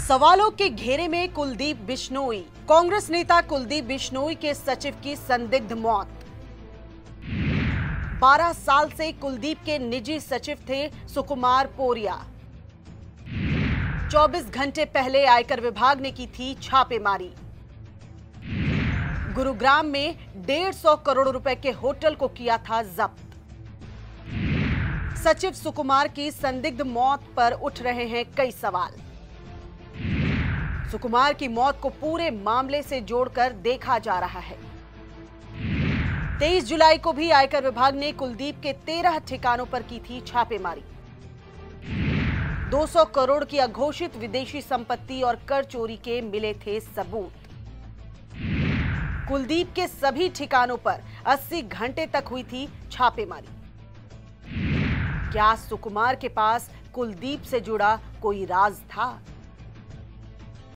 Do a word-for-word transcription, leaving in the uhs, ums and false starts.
सवालों के घेरे में कुलदीप बिश्नोई। कांग्रेस नेता कुलदीप बिश्नोई के सचिव की संदिग्ध मौत। बारह साल से कुलदीप के निजी सचिव थे सुकुमार पोरिया। चौबीस घंटे पहले आयकर विभाग ने की थी छापेमारी। गुरुग्राम में डेढ़ सौ करोड़ रुपए के होटल को किया था जब्त। सचिव सुकुमार की संदिग्ध मौत पर उठ रहे हैं कई सवाल। सुकुमार की मौत को पूरे मामले से जोड़कर देखा जा रहा है। तेईस जुलाई को भी आयकर विभाग ने कुलदीप के तेरह ठिकानों पर की थी छापेमारी। दो सौ करोड़ की अघोषित विदेशी संपत्ति और कर चोरी के मिले थे सबूत। कुलदीप के सभी ठिकानों पर अस्सी घंटे तक हुई थी छापेमारी। क्या सुकुमार के पास कुलदीप से जुड़ा कोई राज था?